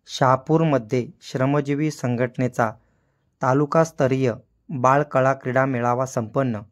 शहापूरमध्ये श्रमजीवी संघटनेचा तालुकास्तरीय बाळ कला क्रीडा मेळावा संपन्न।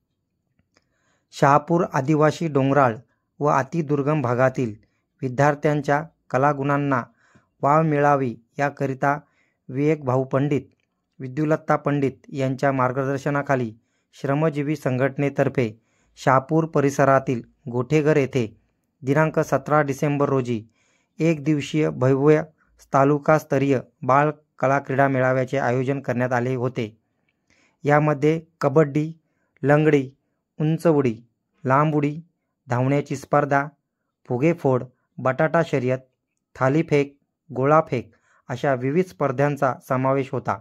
शहापूर आदिवासी डोंगराळ व अतिदुर्गम भागातील विद्यार्थ्यांच्या कलागुणांना वाव मिळावी याकरिता विवेक भाऊ पंडित, विद्युलता पंडित यांच्या मार्गदर्शनाखाली श्रमजीवी संघटनेतर्फे शहापूर परिसरातील गोठेघर येथे दिनांक 17 डिसेंबर रोजी एक दिवसीय भव्य तालुकास्तरीय बाळ कला क्रीडा मेळाव्याचे आयोजन करण्यात आले होते। यामध्ये कबड्डी, लंगडी, उंच उडी, लांब उडी, धावण्याची स्पर्धा, फुगेफोड, बटाटा शर्यत, थालीफेक, गोळाफेक अशा विविध स्पर्धांचा समावेश होता।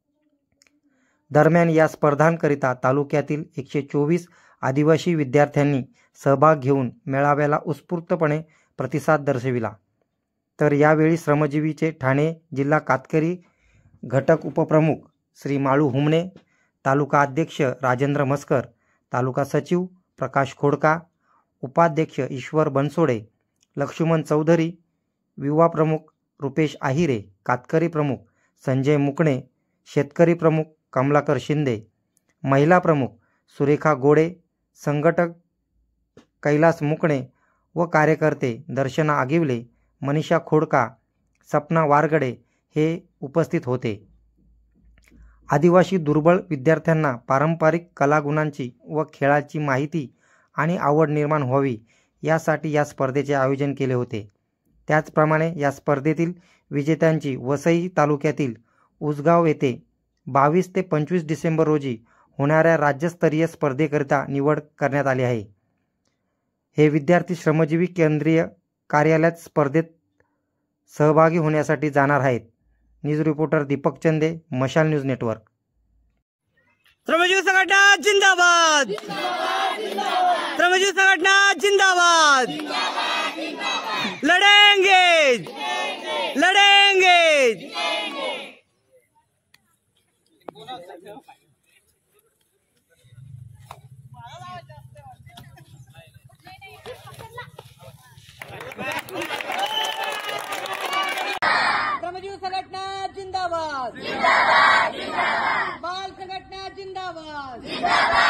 दरम्यान या स्पर्धांकरिता तालुक्यातील 124 आदिवासी विद्यार्थ्यांनी सहभाग घेऊन मेळाव्याला उत्स्फूर्तपणे प्रतिसाद दर्शविला। तर यावेळी श्रमजीवीचे ठाणे जिल्हा कातकरी घटक उपप्रमुख श्री माळू हुमणे, तालुका अध्यक्ष राजेंद्र मस्कर, तालुका सचिव प्रकाश खोडका, उपाध्यक्ष ईश्वर बनसोडे, लक्ष्मण चौधरी, युवा प्रमुख रुपेश आहिरे, कातकरी प्रमुख संजय मुकणे, शेतकरी प्रमुख कमलाकर शिंदे, महिला प्रमुख सुरेखा गोडे, संघटक कैलास मुकणे व कार्यकर्ते दर्शना आगिवले, मनीषा खोडका, सपना वारगडे हे उपस्थित होते। आदिवासी दुर्बळ विद्यार्थ्यांना पारंपरिक कलागुणांची व खेळाची माहिती आणि आवड निर्माण व्हावी यासाठी या स्पर्धेचे आयोजन केले होते। त्याचप्रमाणे या स्पर्धेतील विजेत्यांची वसई तालुक्यातील उसगाव येथे 22 ते 25 डिसेंबर रोजी होणाऱ्या राज्यस्तरीय स्पर्धेकरिता निवड करण्यात आली आहे। हे विद्यार्थी श्रमजीवी केंद्रीय कार्यालयात स्पर्धेत सहभागी होण्यासाठी जाणार आहेत। न्यूज रिपोर्टर दीपक चंदे, मशाल न्यूज नेटवर्क। श्रमजीवी संघटना जिंदाबाद, श्रमजीवी संघटना जिंदाबाद, लड़ेंगे लड़ेंगे। श्रमजीवी संघटना जिंदाबाद, बाल संघटना जिंदाबाद।